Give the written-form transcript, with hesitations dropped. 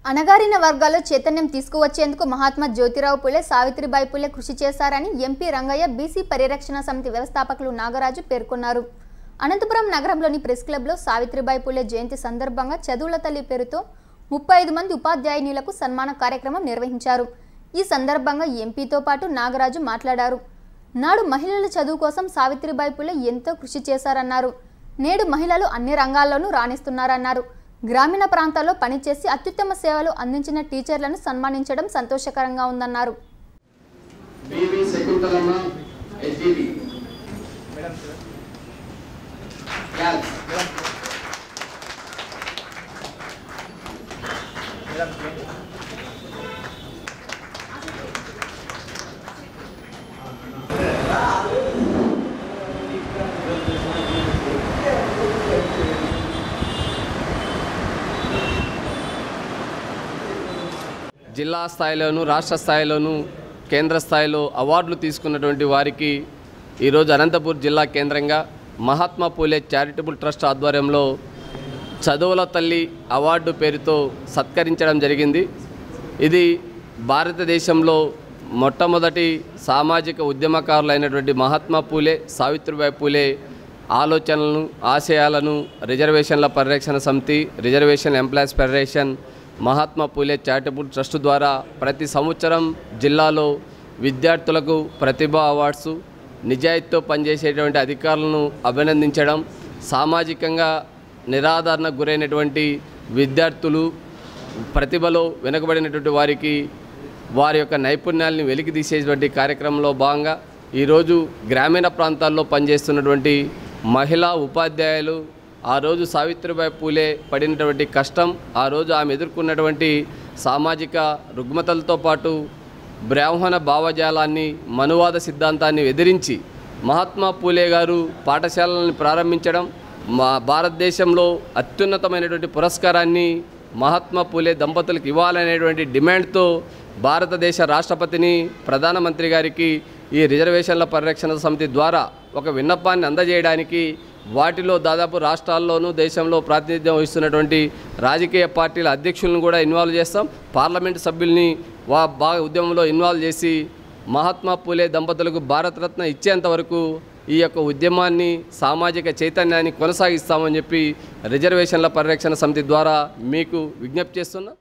అణగారిన వర్గాల్లో చైతన్యం తీసుకువచ్చేందుకు మహాత్మా జ్యోతిరావు పులే, సావిత్రిబాయి పులే కృషి చేశారని ఎంపీ రంగయ్య బీసీ పరిరక్షణ సమితి వ్యవస్థాపకులు నాగరాజు పేర్కొన్నారు. అనంతపురం నగరంలోని ప్రెస్ క్లబ్లో సావిత్రిబాయి పులే జయంతి సందర్భంగా చదువుల తల్లి పేరుతో 35 మంది ఉపాధ్యాయునిలకు సన్మాన కార్యక్రమం నిర్వహించారు. ఈ సందర్భంగా ఎంపీతో పాటు నాగరాజు మాట్లాడారు. నాడు మహిళల చదువు కోసం సావిత్రిబాయి పులే ఎంతో కృషి చేశారన్నారు. నేడు మహిళలు అన్ని రంగాల్లోనూ రాణిస్తున్నారన్నారు. గ్రామీణ ప్రాంతాల్లో పనిచేసి అత్యుత్తమ సేవలు అందించిన టీచర్లను సన్మానించడం సంతోషకరంగా ఉందన్నారు. జిల్లా స్థాయిలోను, రాష్ట్ర స్థాయిలోను, కేంద్ర స్థాయిలో అవార్డులు తీసుకున్నటువంటి వారికి ఈరోజు అనంతపూర్ జిల్లా కేంద్రంగా మహాత్మా పూలే చారిటబుల్ ట్రస్ట్ ఆధ్వర్యంలో చదువుల తల్లి అవార్డు పేరుతో సత్కరించడం జరిగింది. ఇది భారతదేశంలో మొట్టమొదటి సామాజిక ఉద్యమకారులైనటువంటి మహాత్మా పూలే, సావిత్రిబాయి పూలే ఆలోచనలను, ఆశయాలను రిజర్వేషన్ల పరిరక్షణ సమితి, reservation employees federation, Mahatma Phule charitable trust ద్వారా ప్రతి సంవత్సరం జిల్లాలో విద్యార్థులకు ప్రతిభా అవార్డ్స్, నిజాయితీతో పనిచేసేటువంటి అధికారులను అభినందించడం, సామాజికంగా నిరాదరణకు గురైనటువంటి విద్యార్థులు, ప్రతిభలో వెనుకబడినటువంటి వారికి వారి యొక్క నైపుణ్యాలను వెలికి తీసేటువంటి కార్యక్రమంలో భాగంగా ఈరోజు గ్రామీణ ప్రాంతాల్లో పనిచేస్తున్నటువంటి మహిళా ఉపాధ్యాయులు ఆ రోజు సావిత్రిబాయి పూలే పడినటువంటి కష్టం, ఆ రోజు ఆమె ఎదుర్కొన్నటువంటి సామాజిక రుగ్మతలతో పాటు బ్రాహ్మణ భావజాలాన్ని, మనువాద సిద్ధాంతాన్ని ఎదిరించి మహాత్మా పూలే గారు పాఠశాలలను ప్రారంభించడం, భారతదేశంలో అత్యున్నతమైనటువంటి పురస్కారాన్ని మహాత్మా పూలే దంపతులకు ఇవ్వాలనేటువంటి డిమాండ్తో భారతదేశ రాష్ట్రపతిని, ప్రధానమంత్రి గారికి ఈ రిజర్వేషన్ల పరిరక్షణ సమితి ద్వారా ఒక విన్నపాన్ని అందజేయడానికి వాటిలో దాదాపు రాష్ట్రాల్లోనూ దేశంలో ప్రాతినిధ్యం వహిస్తున్నటువంటి రాజకీయ పార్టీల అధ్యక్షులను కూడా ఇన్వాల్వ్ చేస్తాం. పార్లమెంటు సభ్యుల్ని బాగా ఉద్యమంలో ఇన్వాల్వ్ చేసి మహాత్మా పూలే దంపతులకు భారతరత్న ఇచ్చేంత వరకు ఈ యొక్క ఉద్యమాన్ని, సామాజిక చైతన్యాన్ని కొనసాగిస్తామని చెప్పి రిజర్వేషన్ల పరిరక్షణ సమితి ద్వారా మీకు విజ్ఞప్తి చేస్తున్నాం.